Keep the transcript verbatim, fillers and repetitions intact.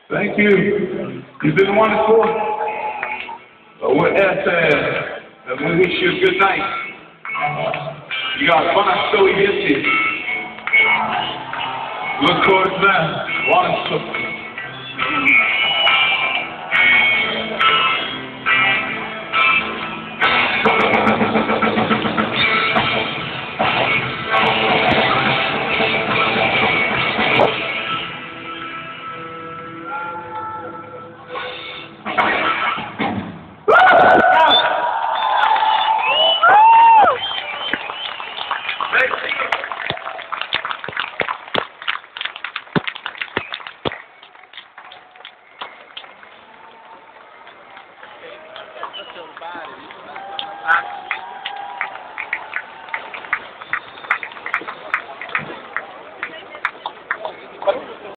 Thank you. You've been wonderful. Uh, we're Airfare, and we wish you a good night. You got Wanastovkám. Look towards them. Wanastovkám. That's so bad.